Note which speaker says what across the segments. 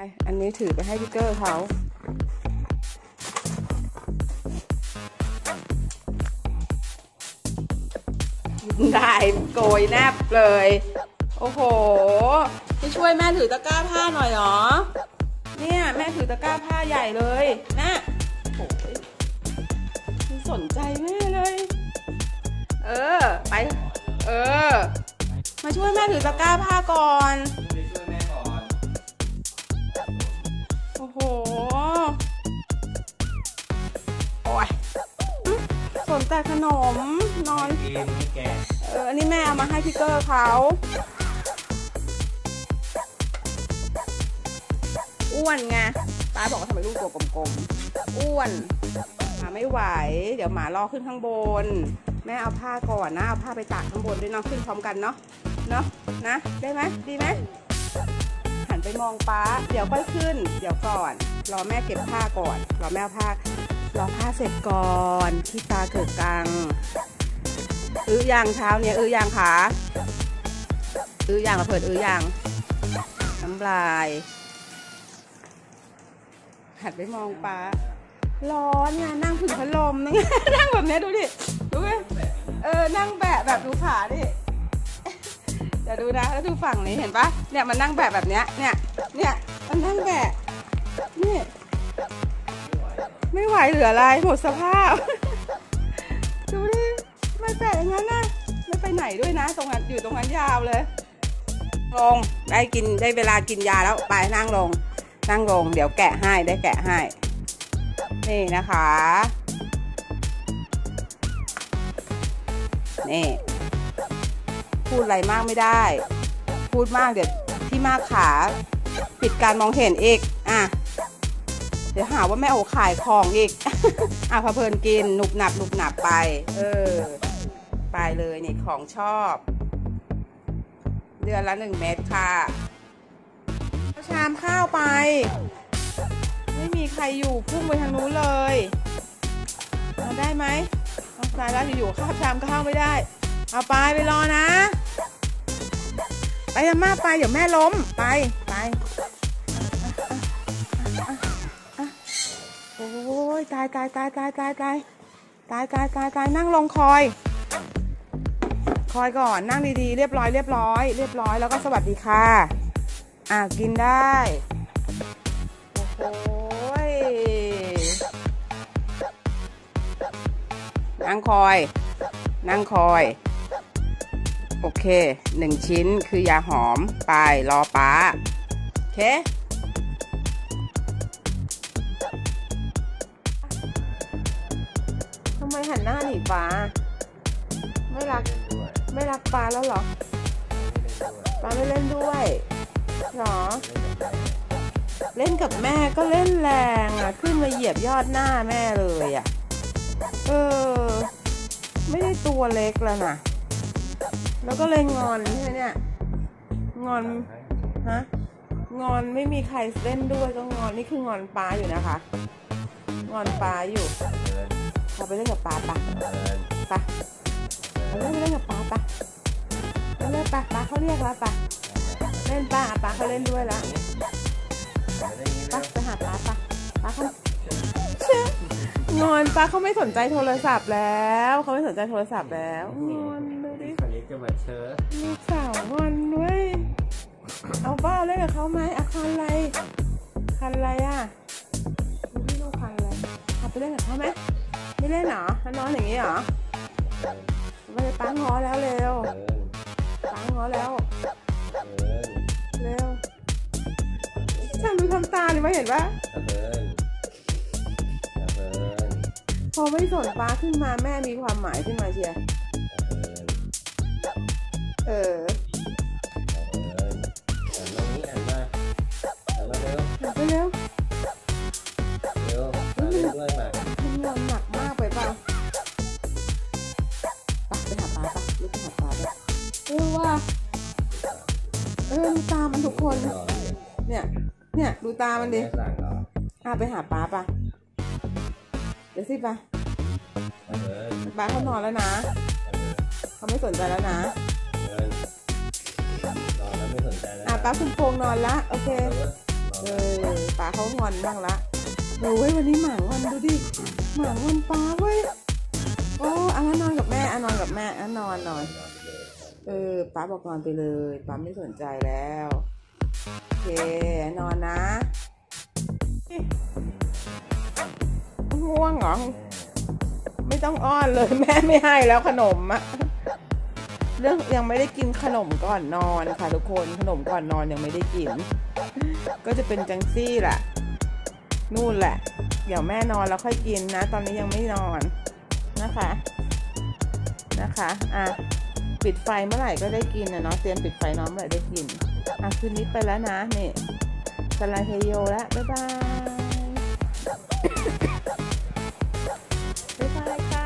Speaker 1: อันนี้ถือไปให้พี่เกอร์เขาได้โกยแนบเลยโอ้โหจะช่วยแม่ถือตะกร้าผ้าหน่อยหรอเนี่ยแม่ถือตะกร้าผ้าใหญ่เลยนะโอ้ยสนใจแม่เลยไปมาช่วยแม่ถือตะกร้าผ้าก่อนโอ้โหโอ้ยสนใจขนมนอนอันนี้แม่เอามาให้พี่เกอร์เขาอ้วนไงป้าบอกว่าทำไมลูกตัวกลมๆอ้วนหมาไม่ไหวเดี๋ยวหมารอขึ้นข้างบนแม่เอาผ้าก่อนนะเอาผ้าไปตากข้างบนด้วยเนาะขึ้นพร้อมกันเนาะนะได้ไหมดีไหมหันไปมองป้าเดี๋ยวค่อยขึ้นเดี๋ยวก่อนรอแม่เก็บผ้าก่อนรอแม่เอาผ้ารอผ้าเสร็จก่อนที่ตาเกิดกังยางเช้าเนี่ยยางขายางกระเพิดยางน้ำลายหันไปมองป้าร้อนไงนั่งผึ่งพัดลมนั่งแบบนี้ดูดิดูไหมนั่งแบะแบบดูขาดิเดี๋ยวดูนะแล้วดูฝั่งนี้เห็นปะเนี่ยมันนั่งแบะแบบเนี้ยเนี่ยมันนั่งแบะนี่ไม่ไหวเหลืออะไรหมดสภาพดูดิไม่แบะอย่างนั้นนะไม่ไปไหนด้วยนะตรงนั้นอยู่ตรงนั้นยาวเลยลงได้เวลากินยาแล้วไปนั่งลงเดี๋ยวแกะให้ได้แกะให้นี่นะคะนี่พูดอะไรมากไม่ได้พูดมากเดี๋ยวที่มากขาปิดการมองเห็นอีกเดี๋ยวหาว่าแม่โอขายของอีกพะเพลินกินหนุบหนับไปไปเลยนี่ของชอบเดือนละ1 เม็ดค่ะชามข้าวไปไม่มีใครอยู่พุ่งไปทางนู้นเลยได้ไหมตายแล้วอยู่ข้าวชามข้าวไม่ได้เอาไปรอนะไปอาม่าไปเดี๋ยวแม่ล้มไปโอ้ยตายนั่งลงคอยก่อนนั่งดีๆเรียบร้อยแล้วก็สวัสดีค่ะกินได้โอ้ยนั่งคอยโอเค1 ชิ้นคือยาหอมไปรอป้าโอเคทำไมหันหน้าหนีป้าไม่รักป้าแล้วเหรอป้าไม่เล่นด้วยหรอเล่นกับแม่ก็เล่นแรงขึ้นมาเหยียบยอดหน้าแม่เลยไม่ได้ตัวเล็กแล้วนะแล้วก็เลยงอนใช่ไหมเนี่ยงอนไม่มีใครเล่นด้วยก็งอนนี่คืองอนป้าอยู่นะคะงอนป้าอยู่เราไปเล่นกับป้าไปเราเล่นกับป้าไปเล่นป้าเขาเรียกแล้วป้าเล่นป้าเขาเล่นด้วยแล้วไปหาป้าเขางอนป้าเขาไม่สนใจโทรศัพท์แล้วงอนดูดิคนนี้จะมาเชิญลูกสาวงอนด้วยเอาป้าเล่นกับเขาไหมคันอะไรดูที่ลูกคันอะไรเอาไปเล่นกับเขาไหมไม่เล่นเหรอนอนอย่างนี้เหรอไม่ได้ป้างอแล้วเร็วป้างอแล้วเร็วช่างดูทำตาดิไม่เห็นปะพอไม่สนป้าขึ้นมาแม่มีความหมายขึ้นมาเชียร์เร็วมันงอนหนักมากไปเปล่าไปหาป้าลูกไปหาป้าด้วยว่าดูตามันทุกคนเนี่ยดูตามันดิไปหาป้าป่ะเดี๋ยวสิป้าเขานอนแล้วนะเขาไม่สนใจแล้วนะป้าคุณโป่งนอนละโอเคป้าเขางอนบ้างละโอ้ยวันนี้หมางอนดูดิหมางอนป้าเว้ยโอ้อันนั้นนอนกับแม่อันนอนกับแม่อันนอนป้าบอกนอนไปเลยป้าไม่สนใจแล้วโอเคนอนนะง่วงเหรอไม่ต้องอ้อนเลยแม่ไม่ให้แล้วขนมอะเรื่องยังไม่ได้กินขนมก่อนนอนค่ะทุกคนขนมก่อนนอนยังไม่ได้กินก็จะเป็นจังซี่แหละนู่นแหละเดี๋ยวแม่นอนแล้วค่อยกินนะตอนนี้ยังไม่นอนนะคะอ่ะปิดไฟเมื่อไหร่ก็ได้กินนะเนาะเตรียมปิดไฟนอนเมื่อไหร่ได้กินอ่ะคืนนี้ไปแล้วนะนี่สลายเฮโยแล้วบ๊ายบายบ๊ายบายค่ะ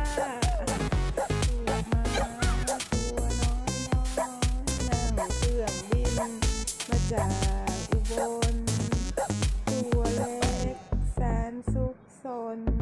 Speaker 1: นั่งเครื่องบินมาจากอุบลตัวเล็กแสนสุขสน